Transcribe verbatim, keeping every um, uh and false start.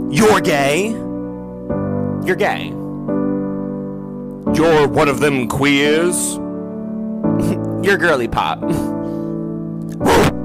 You're gay. You're gay. You're one of them queers. You're girly pop.